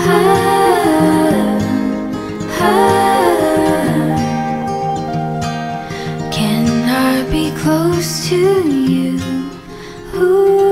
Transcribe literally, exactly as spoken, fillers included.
Ah, ah. Can I be close to you? Ooh.